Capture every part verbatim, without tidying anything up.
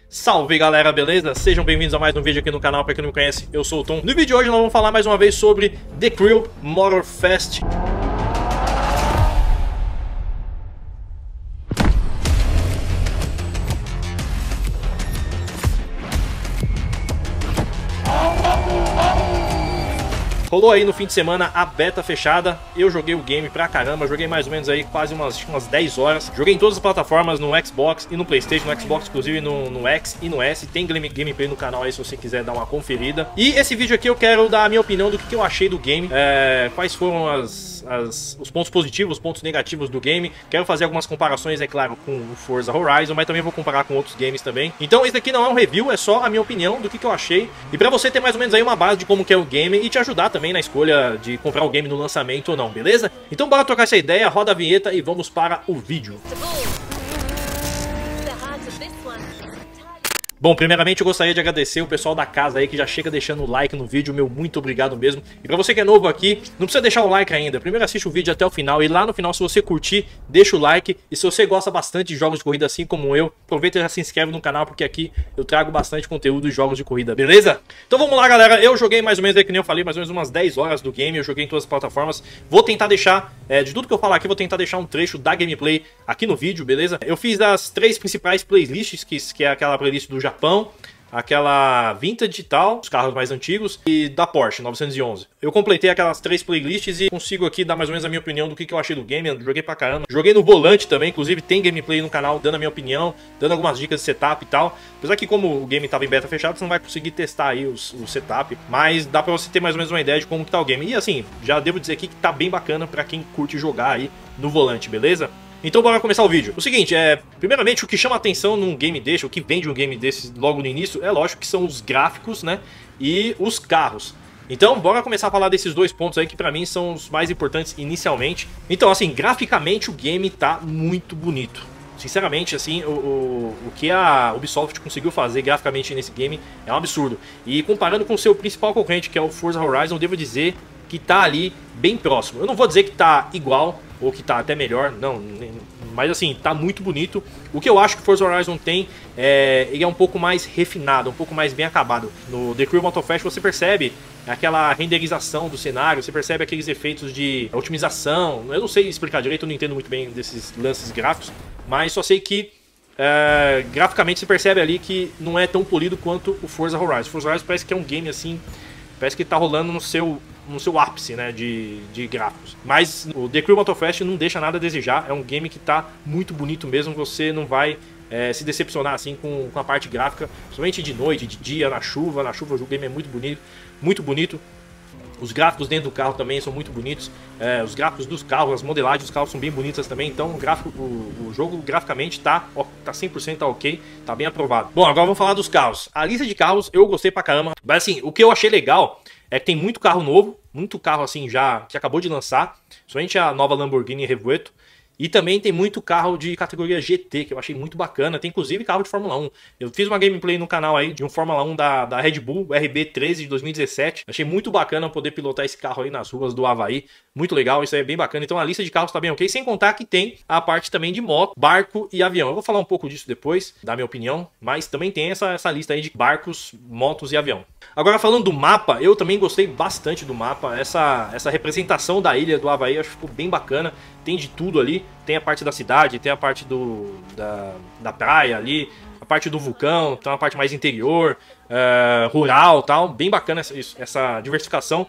Salve galera, beleza? Sejam bem-vindos a mais um vídeo aqui no canal. Pra quem não me conhece, eu sou o Tom. No vídeo de hoje nós vamos falar mais uma vez sobre The Crew Motorfest. Rolou aí no fim de semana a beta fechada, eu joguei o game pra caramba, joguei mais ou menos aí quase umas, umas dez horas. Joguei em todas as plataformas, no Xbox e no Playstation, no Xbox inclusive no, no X e no S. Tem gameplay no canal aí se você quiser dar uma conferida. E esse vídeo aqui eu quero dar a minha opinião do que, que eu achei do game, é, quais foram as, as, os pontos positivos, os pontos negativos do game. Quero fazer algumas comparações, é claro, com o Forza Horizon, mas também vou comparar com outros games também. Então esse aqui não é um review, é só a minha opinião do que, que eu achei. E pra você ter mais ou menos aí uma base de como que é o game e te ajudar também também na escolha de comprar o game no lançamento ou não, beleza? Então bora trocar essa ideia, roda a vinheta e vamos para o vídeo. Bom, primeiramente eu gostaria de agradecer o pessoal da casa aí que já chega deixando o like no vídeo, meu muito obrigado mesmo. E pra você que é novo aqui, não precisa deixar o like ainda, primeiro assiste o vídeo até o final e lá no final se você curtir, deixa o like. E se você gosta bastante de jogos de corrida assim como eu, aproveita e já se inscreve no canal porque aqui eu trago bastante conteúdo de jogos de corrida, beleza? Então vamos lá galera, eu joguei mais ou menos, aí que nem eu falei, mais ou menos umas dez horas do game, eu joguei em todas as plataformas. Vou tentar deixar, é, de tudo que eu falar aqui, vou tentar deixar um trecho da gameplay aqui no vídeo, beleza? Eu fiz as três principais playlists, que, que é aquela playlist do Japão, aquela Vintage e tal, os carros mais antigos, e da Porsche novecentos e onze. Eu completei aquelas três playlists e consigo aqui dar mais ou menos a minha opinião do que, que eu achei do game. Eu joguei pra caramba. Joguei no volante também, inclusive tem gameplay no canal dando a minha opinião, dando algumas dicas de setup e tal. Apesar que como o game tava em beta fechado, você não vai conseguir testar aí os, o setup, mas dá pra você ter mais ou menos uma ideia de como que tá o game. E assim, já devo dizer aqui que tá bem bacana pra quem curte jogar aí no volante, beleza? Então bora começar o vídeo. O seguinte, é, primeiramente o que chama atenção num game desse, o que vende um game desse logo no início, é lógico que são os gráficos, né, e os carros. Então bora começar a falar desses dois pontos aí que pra mim são os mais importantes inicialmente. Então assim, graficamente o game tá muito bonito. Sinceramente, assim, o, o, o que a Ubisoft conseguiu fazer graficamente nesse game é um absurdo. E comparando com o seu principal concorrente, que é o Forza Horizon, eu devo dizer que tá ali bem próximo. Eu não vou dizer que tá igual ou que tá até melhor, não, mas assim, tá muito bonito. O que eu acho que Forza Horizon tem, é, ele é um pouco mais refinado, um pouco mais bem acabado. No The Crew Motorfest você percebe aquela renderização do cenário, você percebe aqueles efeitos de otimização. Eu não sei explicar direito, eu não entendo muito bem desses lances gráficos, mas só sei que é, graficamente você percebe ali que não é tão polido quanto o Forza Horizon. O Forza Horizon parece que é um game assim, parece que tá rolando no seu... no seu ápice, né, de, de gráficos. Mas o The Crew Motorfest não deixa nada a desejar, é um game que tá muito bonito mesmo, você não vai é, se decepcionar assim com, com a parte gráfica, principalmente de noite, de dia, na chuva, na chuva o game é muito bonito, muito bonito. Os gráficos dentro do carro também são muito bonitos, é, os gráficos dos carros, as modelagens dos carros são bem bonitas também, então o, gráfico, o, o jogo graficamente tá, ó, tá cem por cento tá ok, tá bem aprovado. Bom, agora vamos falar dos carros. A lista de carros eu gostei pra caramba, mas assim, o que eu achei legal é que tem muito carro novo, muito carro assim já que acabou de lançar, somente a nova Lamborghini Revuelto. E também tem muito carro de categoria G T, que eu achei muito bacana. Tem inclusive carro de Fórmula um. Eu fiz uma gameplay no canal aí de um Fórmula um da, da Red Bull, o R B treze de dois mil e dezessete. Achei muito bacana poder pilotar esse carro aí nas ruas do Havaí. Muito legal, isso aí é bem bacana. Então a lista de carros tá bem ok. Sem contar que tem a parte também de moto, barco e avião. Eu vou falar um pouco disso depois, dar minha opinião. Mas também tem essa, essa lista aí de barcos, motos e avião. Agora falando do mapa, eu também gostei bastante do mapa. Essa, essa representação da ilha do Havaí eu acho que ficou bem bacana. Tem de tudo ali, tem a parte da cidade, tem a parte do, da, da praia ali, a parte do vulcão, tem uma parte mais interior, uh, rural tal, bem bacana essa, essa diversificação.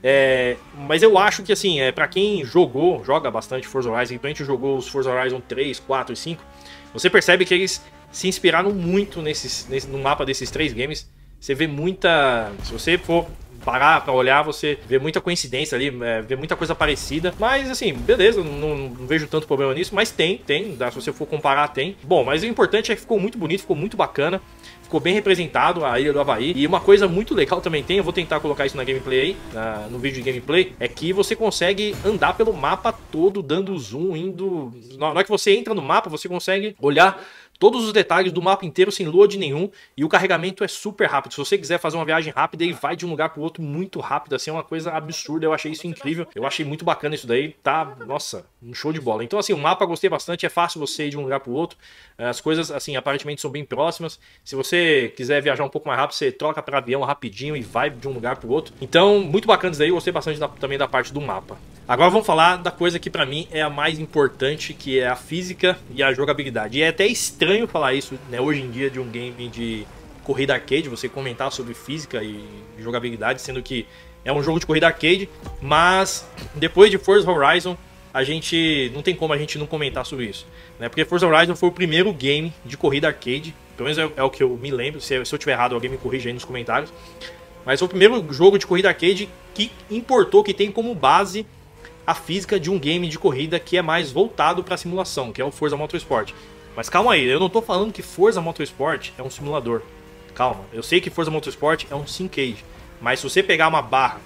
É, mas eu acho que assim, é, pra quem jogou, joga bastante Forza Horizon, então a gente jogou os Forza Horizon três, quatro e cinco, você percebe que eles se inspiraram muito nesses, nesse, no mapa desses três games. Você vê muita, se você for parar pra olhar, você vê muita coincidência ali, é, vê muita coisa parecida. Mas assim, beleza, não, não vejo tanto problema nisso, mas tem, tem, se você for comparar, tem. Bom, mas o importante é que ficou muito bonito, ficou muito bacana. Ficou bem representado a ilha do Havaí. E uma coisa muito legal também tem, eu vou tentar colocar isso na gameplay aí, na, no vídeo de gameplay, é que você consegue andar pelo mapa todo, dando zoom, indo... Na hora que você entra no mapa, você consegue olhar todos os detalhes do mapa inteiro sem load nenhum, e o carregamento é super rápido. Se você quiser fazer uma viagem rápida, ele vai de um lugar pro outro muito rápido, assim, é uma coisa absurda. Eu achei isso incrível, eu achei muito bacana isso daí, tá, nossa, um show de bola. Então assim, o mapa eu gostei bastante, é fácil você ir de um lugar pro outro, as coisas assim, aparentemente são bem próximas. Se você quiser viajar um pouco mais rápido, você troca para avião rapidinho e vai de um lugar pro outro. Então, muito bacana isso daí, eu gostei bastante da, também da parte do mapa. Agora vamos falar da coisa que pra mim é a mais importante, que é a física e a jogabilidade. E é até estranho falar isso, né, hoje em dia de um game de corrida arcade, você comentar sobre física e jogabilidade, sendo que é um jogo de corrida arcade, mas depois de Forza Horizon, a gente não tem como a gente não comentar sobre isso, né? Porque Forza Horizon foi o primeiro game de corrida arcade, pelo menos é, é o que eu me lembro, se, se eu tiver errado alguém me corrija aí nos comentários, mas foi o primeiro jogo de corrida arcade que importou, que tem como base a física de um game de corrida que é mais voltado para simulação, que é o Forza Motorsport. Mas calma aí, eu não tô falando que Forza Motorsport é um simulador. Calma, eu sei que Forza Motorsport é um simcade, mas se você pegar uma barra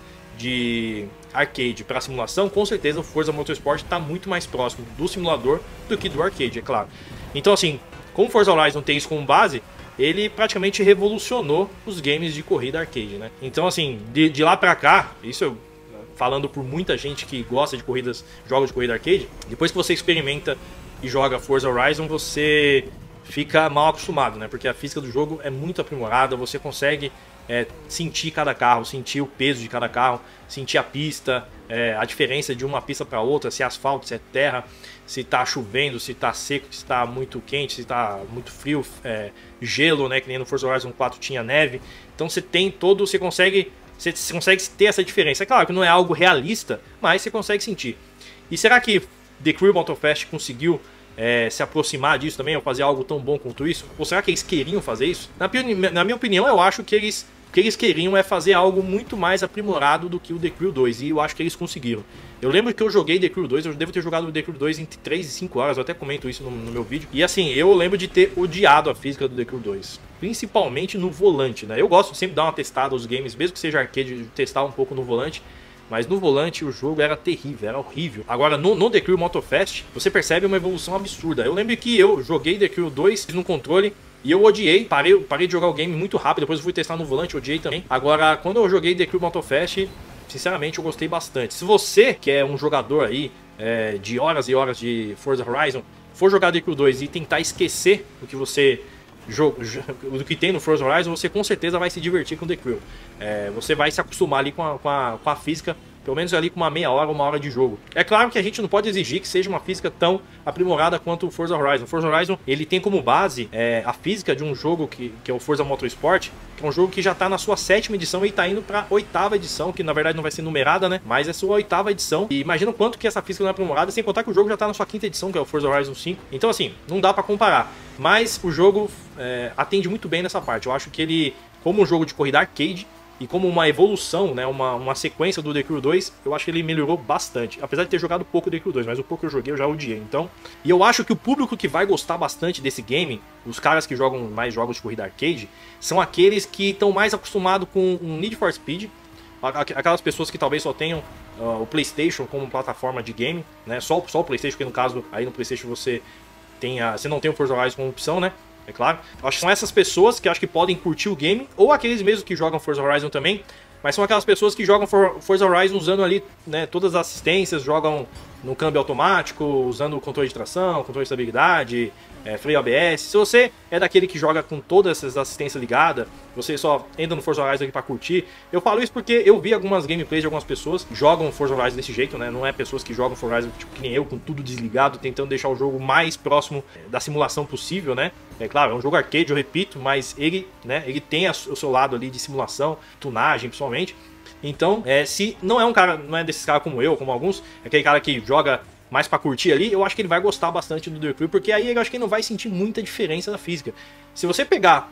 de arcade para simulação, com certeza o Forza Motorsport está muito mais próximo do simulador do que do arcade, é claro. Então assim, como Forza Horizon tem isso como base, ele praticamente revolucionou os games de corrida arcade, né? Então assim, de, de lá pra cá, isso eu falando por muita gente que gosta de corridas, jogos de corrida arcade, depois que você experimenta e joga Forza Horizon, você fica mal acostumado, né? Porque a física do jogo é muito aprimorada, você consegue é, sentir cada carro, sentir o peso de cada carro, sentir a pista, é, a diferença de uma pista para outra, se é asfalto, se é terra, se tá chovendo, se tá seco, se tá muito quente, se tá muito frio, é, gelo, né? Que nem no Forza Horizon quatro tinha neve. Então você tem todo, você consegue, você consegue ter essa diferença. É claro que não é algo realista, mas você consegue sentir. E será que The Crew Motorfest conseguiu É, se aproximar disso também, ou fazer algo tão bom quanto isso? Ou será que eles queriam fazer isso? Na, na minha opinião, eu acho que eles, o que eles queriam é fazer algo muito mais aprimorado do que o The Crew dois, e eu acho que eles conseguiram. Eu lembro que eu joguei The Crew dois, eu devo ter jogado o The Crew dois entre três e cinco horas, eu até comento isso no, no meu vídeo, e assim, eu lembro de ter odiado a física do The Crew dois, principalmente no volante, né? Eu gosto de sempre dar uma testada aos games, mesmo que seja arcade, testar um pouco no volante. Mas no volante o jogo era terrível, era horrível. Agora no, no The Crew Motorfest você percebe uma evolução absurda. Eu lembro que eu joguei The Crew dois no controle e eu odiei, parei, parei de jogar o game muito rápido, depois eu fui testar no volante, odiei também. Agora quando eu joguei The Crew Motorfest, sinceramente eu gostei bastante. Se você que é um jogador aí é, de horas e horas de Forza Horizon, for jogar The Crew dois e tentar esquecer o que você... Jogo, do que tem no Forza Horizon, você com certeza vai se divertir com The Crew. É, você vai se acostumar ali com a, com, a, com a física, pelo menos ali com uma meia hora, uma hora de jogo. É claro que a gente não pode exigir que seja uma física tão aprimorada quanto o Forza Horizon. O Forza Horizon, ele tem como base é, a física de um jogo que, que é o Forza Motorsport, que é um jogo que já está na sua sétima edição e está indo para a oitava edição, que na verdade não vai ser numerada, né? Mas é sua oitava edição. E imagina o quanto que essa física não é aprimorada, sem contar que o jogo já está na sua quinta edição, que é o Forza Horizon cinco. Então assim, não dá para comparar. Mas o jogo é, atende muito bem nessa parte. Eu acho que ele, como um jogo de corrida arcade, e como uma evolução, né, uma, uma sequência do The Crew dois, eu acho que ele melhorou bastante. Apesar de ter jogado pouco The Crew dois, mas o pouco que eu joguei eu já odiei. Então, e eu acho que o público que vai gostar bastante desse game, os caras que jogam mais jogos de corrida arcade, são aqueles que estão mais acostumados com um Need for Speed, aquelas pessoas que talvez só tenham uh, o PlayStation como plataforma de game, né, só, só o PlayStation, porque no caso, aí no PlayStation você, tem a, você não tem o Forza Horizon como opção, né? É claro, acho que são essas pessoas que acho que podem curtir o game, ou aqueles mesmos que jogam Forza Horizon também, mas são aquelas pessoas que jogam Forza Horizon usando ali, né, todas as assistências, jogam no câmbio automático, usando o controle de tração, controle de estabilidade, é, freio A B S. Se você é daquele que joga com todas essas assistências ligadas, você só entra no Forza Horizon aqui pra curtir. Eu falo isso porque eu vi algumas gameplays de algumas pessoas que jogam Forza Horizon desse jeito, né? Não é pessoas que jogam Forza Horizon tipo que nem eu, com tudo desligado, tentando deixar o jogo mais próximo da simulação possível, né? É claro, é um jogo arcade, eu repito, mas ele, né, ele tem o seu lado ali de simulação, tunagem principalmente. Então, é, se não é um cara, não é desses caras como eu, como alguns, é aquele cara que joga mais pra curtir ali, eu acho que ele vai gostar bastante do The Crew, porque aí eu acho que ele não vai sentir muita diferença na física. Se você pegar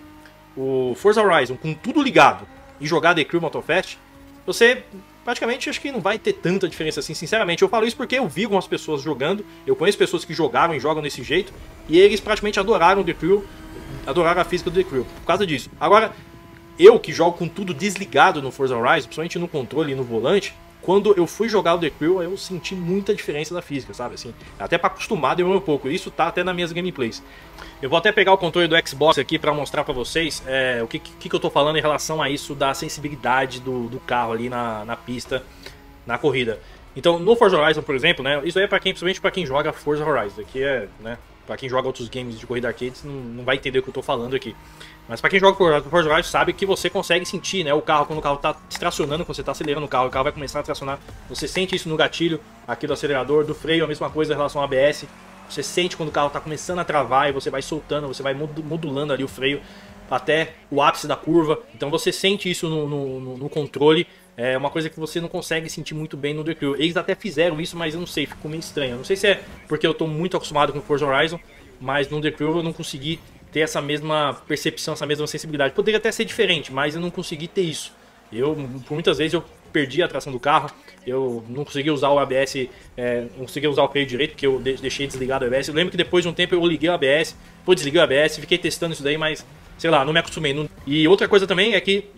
o Forza Horizon com tudo ligado e jogar The Crew Motorfest, você praticamente acho que não vai ter tanta diferença assim, sinceramente. Eu falo isso porque eu vi algumas pessoas jogando, eu conheço pessoas que jogaram e jogam desse jeito, e eles praticamente adoraram o The Crew, adoraram a física do The Crew, por causa disso. Agora, eu que jogo com tudo desligado no Forza Horizon, principalmente no controle e no volante, quando eu fui jogar o The Crew, eu senti muita diferença da física, sabe? Assim, até para acostumar demorou um pouco. Isso tá até nas minhas gameplays. Eu vou até pegar o controle do Xbox aqui para mostrar para vocês é, o que, que, que eu tô falando em relação a isso da sensibilidade do, do carro ali na, na pista, na corrida. Então, no Forza Horizon, por exemplo, né? Isso aí é para quem, principalmente para quem joga Forza Horizon. Aqui é, né? Para quem joga outros games de corrida arcades, não, não vai entender o que eu tô falando aqui. Mas para quem joga Forza Horizon sabe que você consegue sentir, né, o carro quando o carro tá tracionando, quando você tá acelerando o carro, o carro vai começar a tracionar. Você sente isso no gatilho aqui do acelerador, do freio, a mesma coisa em relação ao A B S. Você sente quando o carro tá começando a travar e você vai soltando, você vai modulando ali o freio até o ápice da curva. Então você sente isso no, no, no controle. É uma coisa que você não consegue sentir muito bem no The Crew. Eles até fizeram isso, mas eu não sei, ficou meio estranho. Eu não sei se é porque eu tô muito acostumado com Forza Horizon, mas no The Crew eu não consegui ter essa mesma percepção, essa mesma sensibilidade. Poderia até ser diferente, mas eu não consegui ter isso. Eu, por muitas vezes, eu perdi a tração do carro, eu não conseguia usar o A B S, é, não conseguia usar o freio direito, porque eu deixei desligado o A B S. Eu lembro que depois de um tempo eu liguei o A B S, depois desliguei o A B S, fiquei testando isso daí, mas, sei lá, não me acostumei. Não... E outra coisa também é que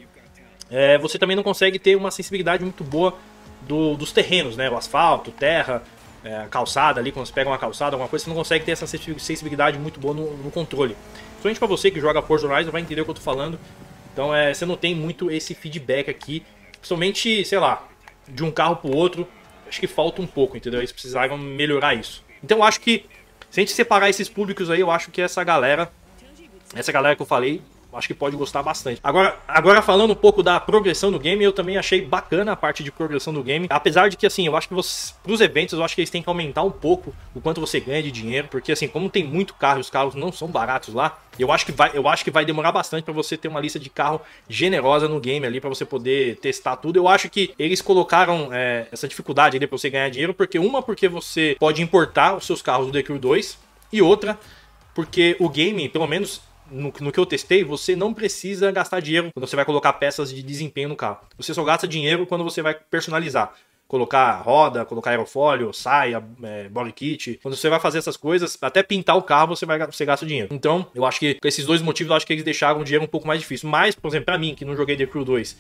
é, você também não consegue ter uma sensibilidade muito boa do, dos terrenos, né? O asfalto, terra, é, calçada ali, quando você pega uma calçada, alguma coisa, você não consegue ter essa sensibilidade muito boa no, no controle. Principalmente para você que joga Forza Horizon vai entender o que eu tô falando. Então é, você não tem muito esse feedback aqui, principalmente, sei lá, de um carro pro outro, acho que falta um pouco, entendeu? Eles precisaram melhorar isso. Então eu acho que, se a gente separar esses públicos aí, eu acho que essa galera, essa galera que eu falei, acho que pode gostar bastante. Agora, agora falando um pouco da progressão do game, eu também achei bacana a parte de progressão do game. Apesar de que, assim, eu acho que você, pros eventos, eu acho que eles têm que aumentar um pouco o quanto você ganha de dinheiro. Porque, assim, como tem muito carro e os carros não são baratos lá, eu acho que vai, eu acho que vai demorar bastante para você ter uma lista de carro generosa no game ali, para você poder testar tudo. Eu acho que eles colocaram é, essa dificuldade ali pra você ganhar dinheiro, porque uma, porque você pode importar os seus carros do The Crew dois, e outra, porque o game, pelo menos No, no que eu testei, você não precisa gastar dinheiro quando você vai colocar peças de desempenho no carro. Você só gasta dinheiro quando você vai personalizar. Colocar roda, colocar aerofólio, saia, é, body kit. Quando você vai fazer essas coisas, até pintar o carro você, vai, você gasta dinheiro. Então, eu acho que com esses dois motivos, eu acho que eles deixaram o dinheiro um pouco mais difícil. Mas, por exemplo, pra mim, que não joguei The Crew dois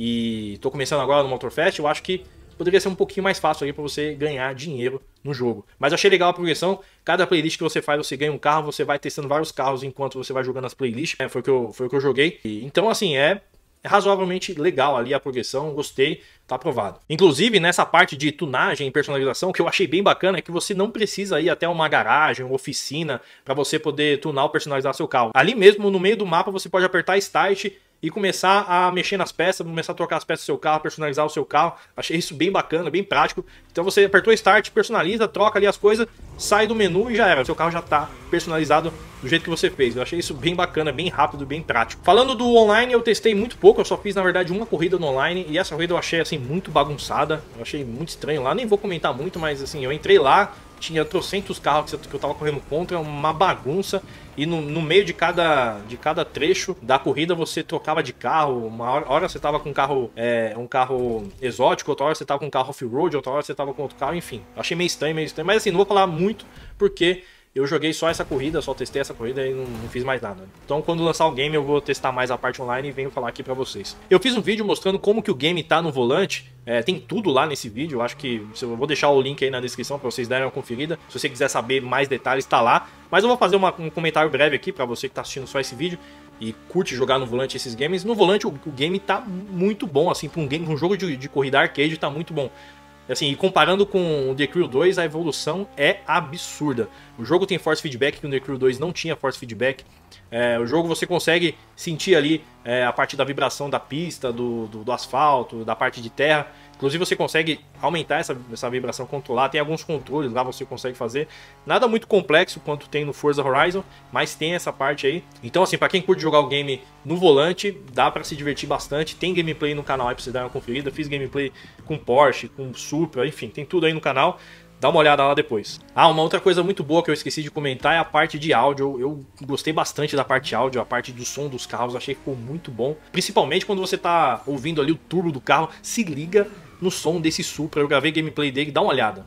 e tô começando agora no Motorfest, eu acho que poderia ser um pouquinho mais fácil aí para você ganhar dinheiro no jogo. Mas achei legal a progressão. Cada playlist que você faz, você ganha um carro, você vai testando vários carros enquanto você vai jogando as playlists. É, foi o que eu, foi o que eu joguei. E, então, assim, é, é razoavelmente legal ali a progressão. Gostei, tá aprovado. Inclusive, nessa parte de tunagem e personalização, o que eu achei bem bacana é que você não precisa ir até uma garagem, uma oficina, para você poder tunar ou personalizar seu carro. Ali mesmo, no meio do mapa, você pode apertar Start e começar a mexer nas peças, começar a trocar as peças do seu carro, personalizar o seu carro. Achei isso bem bacana, bem prático. Então você apertou Start, personaliza, troca ali as coisas, sai do menu e já era. O seu carro já está personalizado do jeito que você fez. Eu achei isso bem bacana, bem rápido, bem prático. Falando do online, eu testei muito pouco. Eu só fiz, na verdade, uma corrida no online. E essa corrida eu achei, assim, muito bagunçada. Eu achei muito estranho lá. Nem vou comentar muito, mas, assim, eu entrei lá, tinha trocentos carros que eu tava correndo contra, uma bagunça. E no, no meio de cada, de cada trecho da corrida você trocava de carro. Uma hora, hora você tava com um carro, é, um carro exótico, outra hora você tava com um carro off-road, outra hora você tava com outro carro, enfim. Achei meio estranho, meio estranho. Mas assim, não vou falar muito porque eu joguei só essa corrida, só testei essa corrida e não, não fiz mais nada. Então quando lançar o game eu vou testar mais a parte online e venho falar aqui pra vocês. Eu fiz um vídeo mostrando como que o game tá no volante. É, tem tudo lá nesse vídeo, eu acho que eu vou deixar o link aí na descrição para vocês darem uma conferida. Se você quiser saber mais detalhes, tá lá. Mas eu vou fazer uma, um comentário breve aqui para você que tá assistindo só esse vídeo e curte jogar no volante esses games. No volante o, o game tá muito bom, assim, para um game, um jogo de, de corrida arcade tá muito bom. Assim, e comparando com o The Crew dois, a evolução é absurda. O jogo tem force feedback que o The Crew dois não tinha force feedback. É, o jogo você consegue sentir ali é, a parte da vibração da pista, do, do, do asfalto, da parte de terra. Inclusive você consegue aumentar essa, essa vibração, controlar. Tem alguns controles lá você consegue fazer. Nada muito complexo quanto tem no Forza Horizon, mas tem essa parte aí. Então assim, pra quem curte jogar o game no volante, dá pra se divertir bastante. Tem gameplay no canal aí pra você dar uma conferida. Fiz gameplay com Porsche, com Supra, enfim, tem tudo aí no canal. Dá uma olhada lá depois. Ah, uma outra coisa muito boa que eu esqueci de comentar é a parte de áudio. Eu, eu gostei bastante da parte de áudio, a parte do som dos carros, achei que ficou muito bom. Principalmente quando você tá ouvindo ali o turbo do carro, se liga no som desse Supra. Eu gravei gameplay dele, dá uma olhada.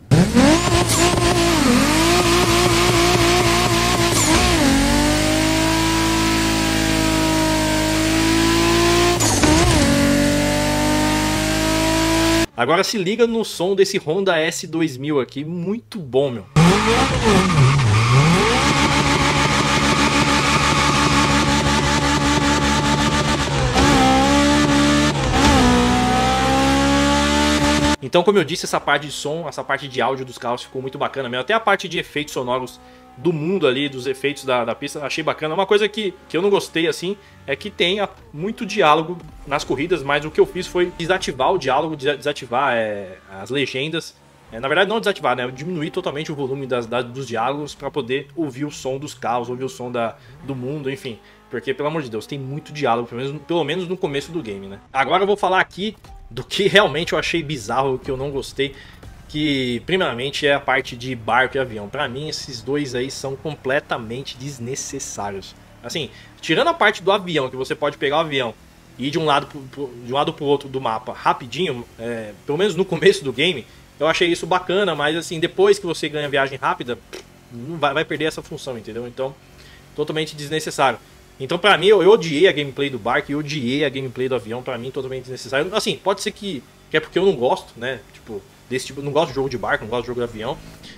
Agora se liga no som desse Honda S dois mil aqui, muito bom, meu. Então, como eu disse, essa parte de som, essa parte de áudio dos carros ficou muito bacana mesmo. Até a parte de efeitos sonoros do mundo ali, dos efeitos da, da pista, achei bacana. Uma coisa que, que eu não gostei, assim, é que tem muito diálogo nas corridas, mas o que eu fiz foi desativar o diálogo, desativar é, as legendas. É, na verdade, não desativar, né? Diminuir totalmente o volume das, das, dos diálogos para poder ouvir o som dos carros, ouvir o som da, do mundo, enfim. Porque, pelo amor de Deus, tem muito diálogo, pelo menos, pelo menos no começo do game, né? Agora eu vou falar aqui do que realmente eu achei bizarro, que eu não gostei, que primeiramente é a parte de barco e avião. Pra mim esses dois aí são completamente desnecessários. Assim, tirando a parte do avião, que você pode pegar o avião e ir de um lado pro, pro, de um lado pro outro do mapa rapidinho, é, pelo menos no começo do game, eu achei isso bacana, mas assim, depois que você ganha viagem rápida, não vai, vai perder essa função, entendeu? Então, totalmente desnecessário. Então, pra mim, eu, eu odiei a gameplay do barco e odiei a gameplay do avião. Pra mim, totalmente desnecessário. Assim, pode ser que, que é porque eu não gosto, né? Tipo, desse tipo, não gosto de jogo de barco, não gosto de jogo de avião.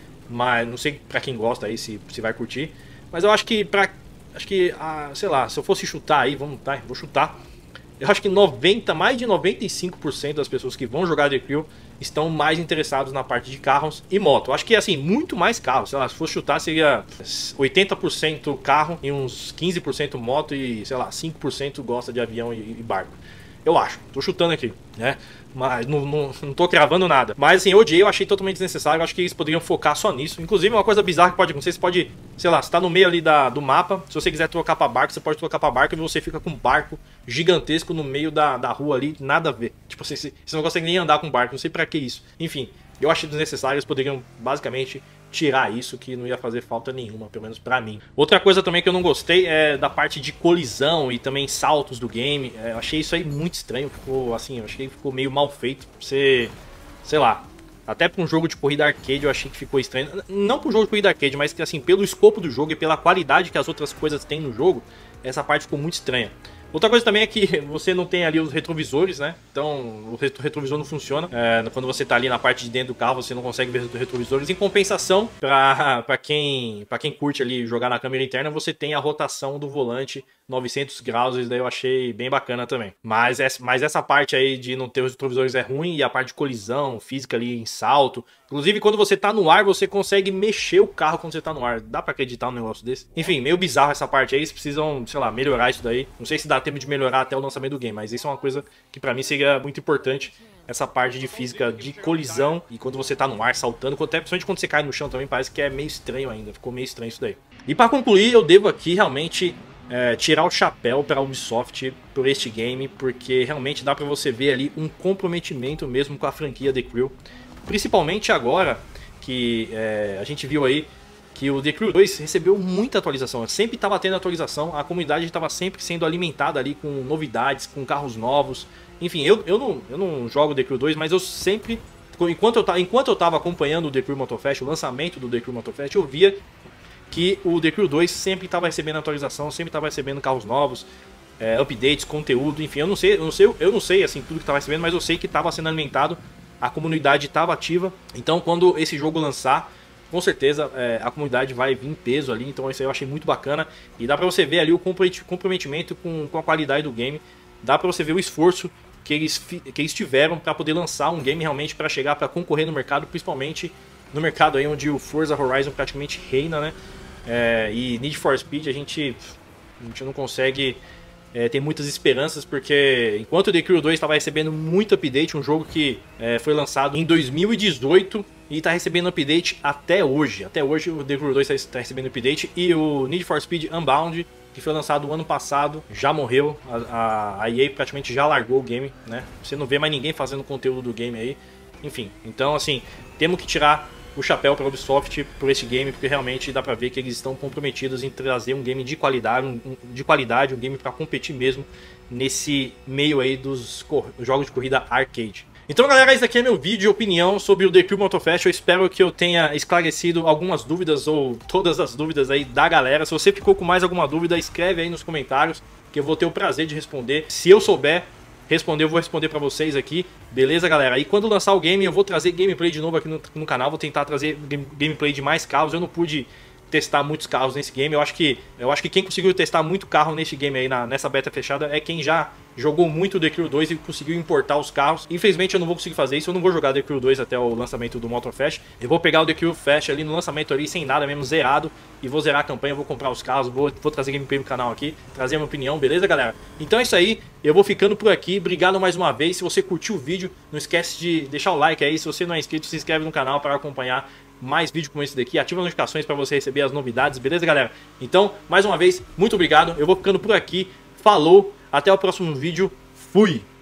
Mas não sei pra quem gosta aí, se, se vai curtir. Mas eu acho que pra... Acho que, ah, sei lá, se eu fosse chutar aí, vamos, tá, vou chutar. Eu acho que noventa, mais de noventa e cinco por cento das pessoas que vão jogar The Crew estão mais interessados na parte de carros e moto. Eu acho que, assim, muito mais carros. Sei lá, se fosse chutar, seria oitenta por cento carro e uns quinze por cento moto e, sei lá, cinco por cento gosta de avião e, e barco. Eu acho, tô chutando aqui, né? Mas não, não, não tô cravando nada. Mas assim, eu odiei, eu achei totalmente desnecessário. Eu acho que eles poderiam focar só nisso. Inclusive, uma coisa bizarra que pode acontecer, você pode, sei lá, você tá no meio ali da, do mapa. Se você quiser trocar pra barco, você pode trocar pra barco e você fica com um barco gigantesco no meio da, da rua ali, nada a ver. Tipo assim, você não consegue nem andar com barco, não sei pra que isso. Enfim, eu achei desnecessário, eles poderiam basicamente tirar isso, que não ia fazer falta nenhuma, pelo menos pra mim. Outra coisa também que eu não gostei é da parte de colisão e também saltos do game. É, eu achei isso aí muito estranho, ficou assim, eu achei que ficou meio mal feito. Você, sei lá, até pra um jogo de corrida arcade eu achei que ficou estranho. Não pro jogo de corrida arcade, mas que assim, pelo escopo do jogo e pela qualidade que as outras coisas têm no jogo, essa parte ficou muito estranha. Outra coisa também é que você não tem ali os retrovisores, né? Então o retrovisor não funciona. É, quando você tá ali na parte de dentro do carro, você não consegue ver os retrovisores. Em compensação, pra, pra, quem, pra quem curte ali jogar na câmera interna, você tem a rotação do volante novecentos graus, isso daí eu achei bem bacana também. Mas essa, mas essa parte aí de não ter os retrovisores é ruim, e a parte de colisão, física ali em salto. Inclusive, quando você tá no ar, você consegue mexer o carro quando você tá no ar. Dá pra acreditar num negócio desse? Enfim, meio bizarro essa parte aí, eles precisam, sei lá, melhorar isso daí. Não sei se dá tempo de melhorar até o lançamento do game, mas isso é uma coisa que pra mim seria muito importante. Essa parte de física de colisão e quando você tá no ar saltando, até principalmente quando você cai no chão também, parece que é meio estranho ainda. Ficou meio estranho isso daí. E pra concluir, eu devo aqui realmente é, tirar o chapéu pra Ubisoft por este game, porque realmente dá pra você ver ali um comprometimento mesmo com a franquia The Crew. Principalmente agora que é, a gente viu aí que o The Crew dois recebeu muita atualização. Sempre estava tendo atualização, a comunidade estava sempre sendo alimentada ali com novidades, com carros novos. Enfim, eu, eu, não, eu não jogo The Crew dois, mas eu sempre, enquanto eu, enquanto eu tava acompanhando o The Crew Motorfest, o lançamento do The Crew Motorfest, eu via que o The Crew dois sempre estava recebendo atualização, sempre estava recebendo carros novos, é, updates, conteúdo, enfim, eu não sei, eu não sei, eu não sei assim tudo que estava recebendo, mas eu sei que estava sendo alimentado, a comunidade estava ativa. Então, quando esse jogo lançar, com certeza é, a comunidade vai vir em peso ali, então isso aí eu achei muito bacana. E dá pra você ver ali o comprometimento com, com a qualidade do game. Dá pra você ver o esforço que eles, que eles tiveram pra poder lançar um game realmente pra chegar, pra concorrer no mercado, principalmente no mercado aí onde o Forza Horizon praticamente reina, né? É, e Need for Speed a gente, a gente não consegue é, ter muitas esperanças, porque enquanto o The Crew dois estava recebendo muito update, um jogo que é, foi lançado em dois mil e dezoito e está recebendo update até hoje. Até hoje o The Crew dois está recebendo update, e o Need for Speed Unbound, que foi lançado ano passado, já morreu. A, a E A praticamente já largou o game, né? Você não vê mais ninguém fazendo conteúdo do game aí. Enfim, então assim, temos que tirar o chapéu para a Ubisoft por esse game, porque realmente dá pra ver que eles estão comprometidos em trazer um game de qualidade, um, de qualidade, um game para competir mesmo nesse meio aí dos jogos de corrida arcade. Então, galera, esse aqui é meu vídeo de opinião sobre o The Crew Motorfest. Eu espero que eu tenha esclarecido algumas dúvidas ou todas as dúvidas aí da galera. Se você ficou com mais alguma dúvida, escreve aí nos comentários que eu vou ter o prazer de responder. Se eu souber, responder, eu vou responder pra vocês aqui, beleza, galera? E quando lançar o game, eu vou trazer gameplay de novo aqui no, no canal, vou tentar trazer game, gameplay de mais carros. Eu não pude testar muitos carros nesse game, eu acho que eu acho que quem conseguiu testar muito carro nesse game aí, na, nessa beta fechada, é quem já jogou muito The Crew dois e conseguiu importar os carros. Infelizmente eu não vou conseguir fazer isso, eu não vou jogar The Crew dois até o lançamento do Motorfest. Eu vou pegar o The Crew Fest ali no lançamento ali, sem nada mesmo, zerado, e vou zerar a campanha, vou comprar os carros, vou, vou trazer gameplay no canal aqui, trazer a minha opinião, beleza, galera? Então é isso aí, eu vou ficando por aqui, obrigado mais uma vez. Se você curtiu o vídeo, não esquece de deixar o like aí, se você não é inscrito, se inscreve no canal para acompanhar mais vídeos como esse daqui, ativa as notificações para você receber as novidades, beleza, galera? Então, mais uma vez, muito obrigado, eu vou ficando por aqui, falou, até o próximo vídeo, fui!